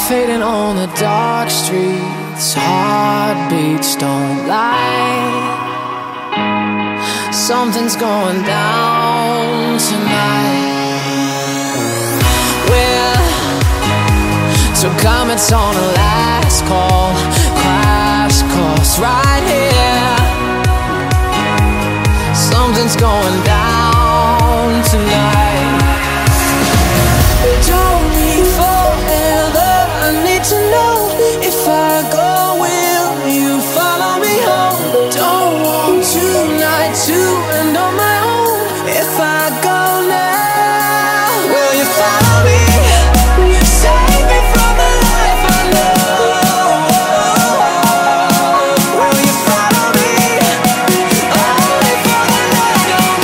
fading on the dark streets. Heartbeats don't lie. Something's going down tonight. So come, it's on a last call. Crash course right here. Something's going down tonight. Don't need forever, I need to know. If I go, will you follow me home? Don't want tonight to end on my own. If I go now, will you follow me? Save me from the life I know. Will you follow me? Only for the night on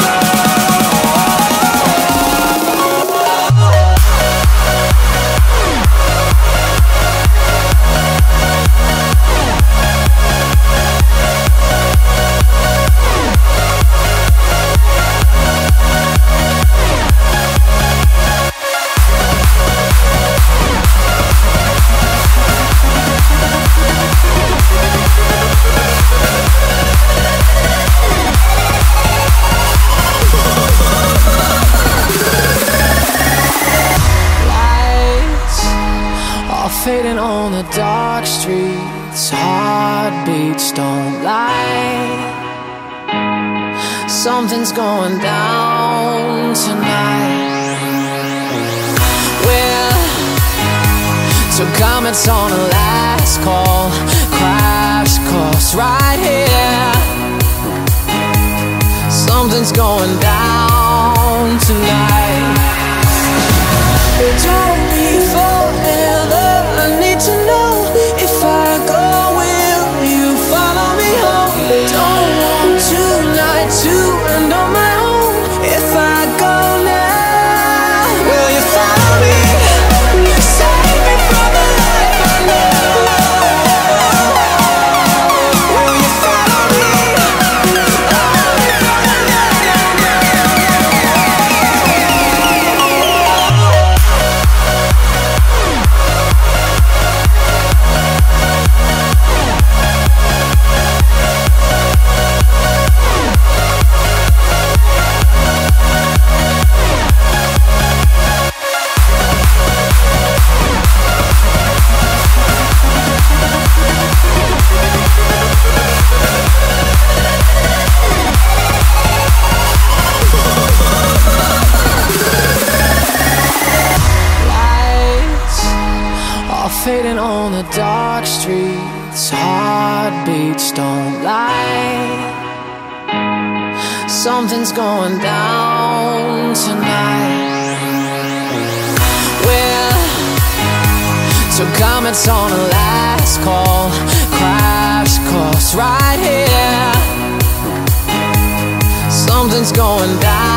fading on the dark streets. Heartbeats don't lie. Something's going down tonight. So come, it's on a last call. Crash course right here. Something's going down tonight. Don't need forever, I need to know. If I go, will you follow me home? Don't want tonight to end on my own. If I go now, will you follow me? Save me from the life I know. Will you follow me? Only for the night I know. Fading on the dark streets. Heartbeats don't lie. Something's going down tonight. So come, it's on a last call. Crash course right here. Something's going down.